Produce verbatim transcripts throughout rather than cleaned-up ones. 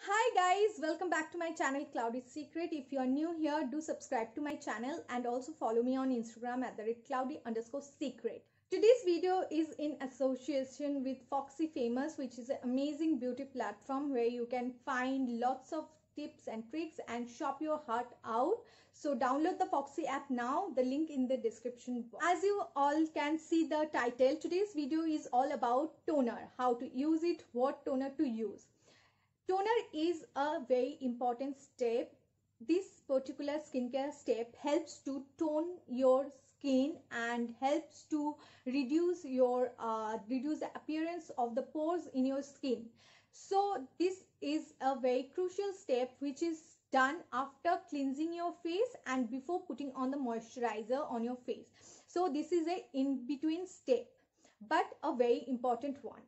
Hi guys, welcome back to my channel Cloudy Secret. If you are new here, do subscribe to my channel and also follow me on Instagram at the rate cloudy underscore secret. Today's video is in association with Foxy Famous, which is an amazing beauty platform where you can find lots of tips and tricks and shop your heart out. So download the Foxy app now, the link in the description box. As you all can see the title, today's video is all about toner, how to use it, what toner to use. Toner is a very important step. This particular skincare step helps to tone your skin and helps to reduce your uh, reduce the appearance of the pores in your skin. So this is a very crucial step which is done after cleansing your face and before putting on the moisturizer on your face. So this is a in-between step, but a very important one.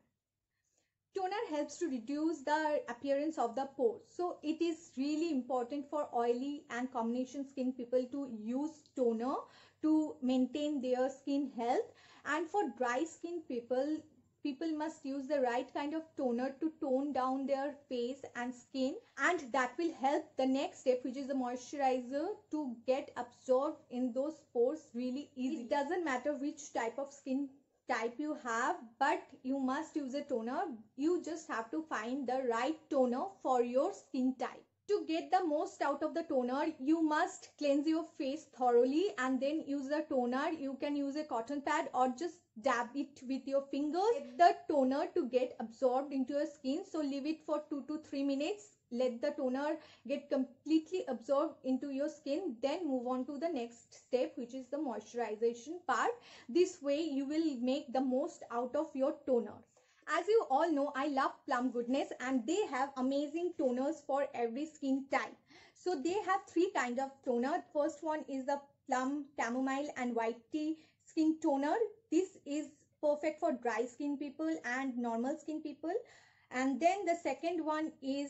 Toner helps to reduce the appearance of the pores. So it is really important for oily and combination skin people to use toner to maintain their skin health. And for dry skin people, people must use the right kind of toner to tone down their face and skin. And that will help the next step, which is the moisturizer, to get absorbed in those pores really easily. It doesn't matter which type of skin type you have, but you must use a toner. You just have to find the right toner for your skin type. To get the most out of the toner, you must cleanse your face thoroughly and then use the toner. You can use a cotton pad or just dab it with your fingers. Get the toner to get absorbed into your skin. So leave it for two to three minutes. Let the toner get completely absorbed into your skin. Then move on to the next step, which is the moisturization part. This way you will make the most out of your toner. As you all know, I love Plum Goodness and they have amazing toners for every skin type. So they have three kinds of toner. First one is the Plum Chamomile and White Tea Skin Toner. This is perfect for dry skin people and normal skin people. And then the second one is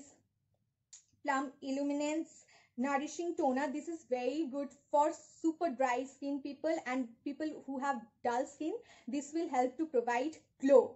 Plum Illuminance Nourishing Toner. This is very good for super dry skin people and people who have dull skin. This will help to provide glow.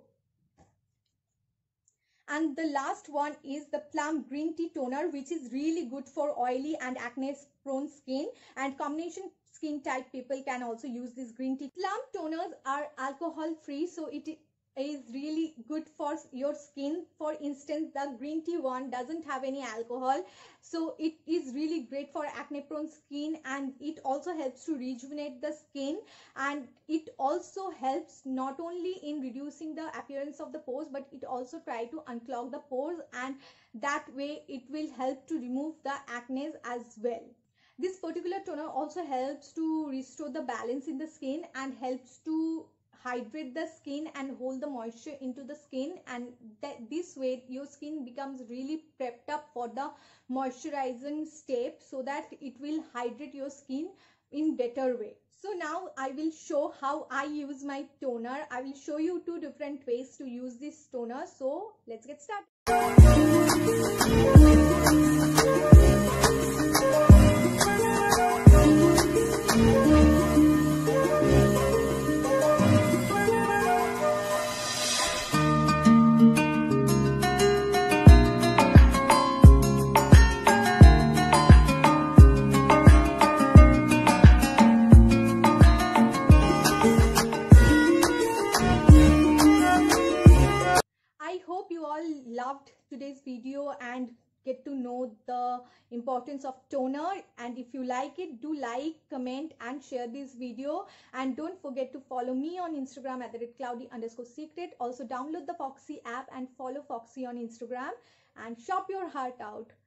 And the last one is the Plum Green Tea Toner, which is really good for oily and acne prone skin, and combination skin type people can also use this green tea. Plum toners are alcohol free, so it is really good for your skin. For instance, the green tea one doesn't have any alcohol, so it is really great for acne prone skin, and it also helps to rejuvenate the skin, and it also helps not only in reducing the appearance of the pores, but it also try to unclog the pores, and that way it will help to remove the acne as well. This particular toner also helps to restore the balance in the skin and helps to hydrate the skin and hold the moisture into the skin, and that this way your skin becomes really prepped up for the moisturizing step, so that it will hydrate your skin in better way. So now I will show how I use my toner. I will show you two different ways to use this toner. So let's get started. I hope you all loved today's video and get to know the importance of toner. And if you like it, do like, comment and share this video. And don't forget to follow me on Instagram at the rate cloudy underscore secret. Also download the Foxy app and follow Foxy on Instagram and shop your heart out.